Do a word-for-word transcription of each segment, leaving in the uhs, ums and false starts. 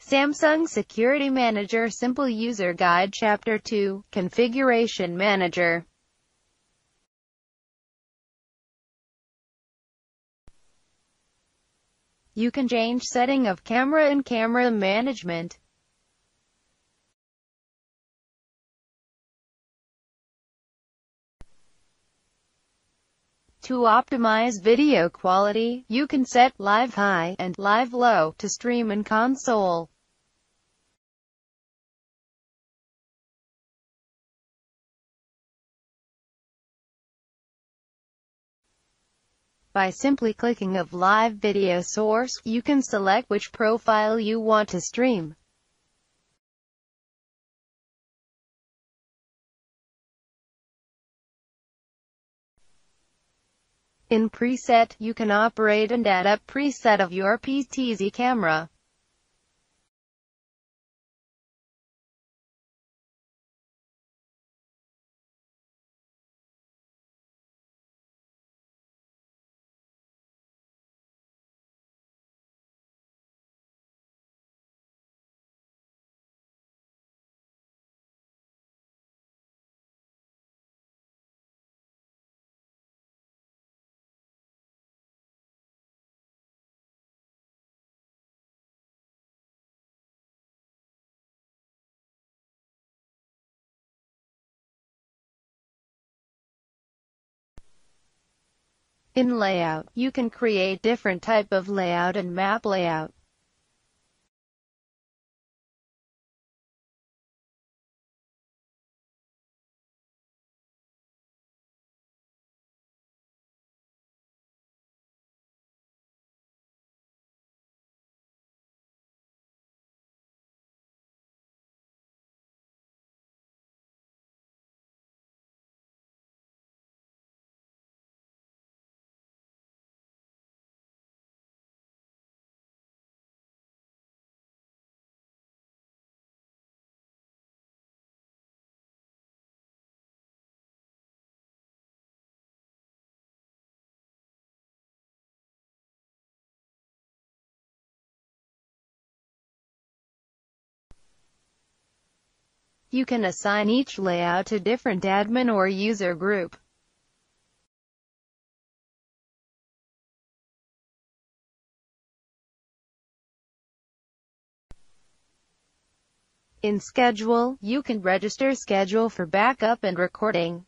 Samsung Security Manager Simple User Guide Chapter two, Configuration Manager. You can change setting of camera and camera management. To optimize video quality, you can set Live High and Live Low to stream in console. By simply clicking of live video source, you can select which profile you want to stream. In preset, you can operate and add up preset of your P T's camera. In layout, you can create different type of layout and map layout. You can assign each layout to different admin or user group. In schedule, you can register schedule for backup and recording.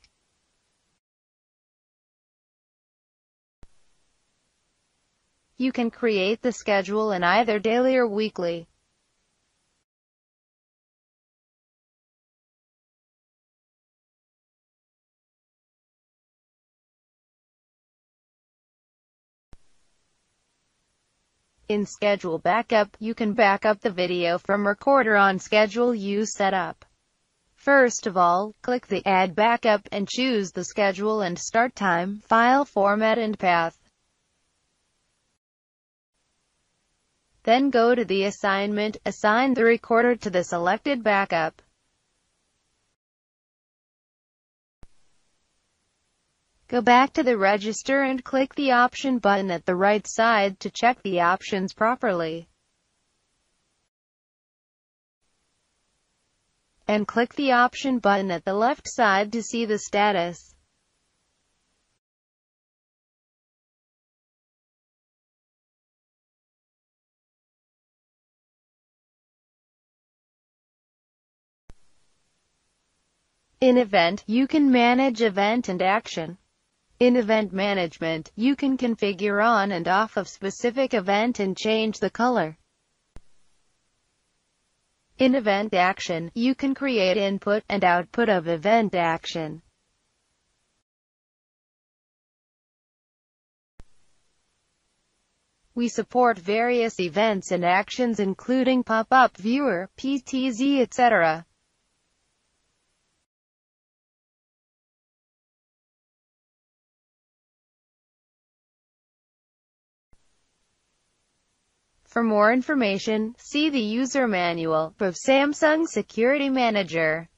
You can create the schedule in either daily or weekly. In Schedule Backup, you can back up the video from recorder on schedule you set up. First of all, click the Add Backup and choose the schedule and start time, file format and path. Then go to the assignment, assign the recorder to the selected backup. Go back to the register and click the option button at the right side to check the options properly. And click the option button at the left side to see the status. In Event, you can manage event and action. In Event Management, you can configure on and off of specific event and change the color. In Event Action, you can create input and output of event action. We support various events and actions including pop-up viewer, P T Z, et cetera. For more information, see the user manual of Samsung Security Manager.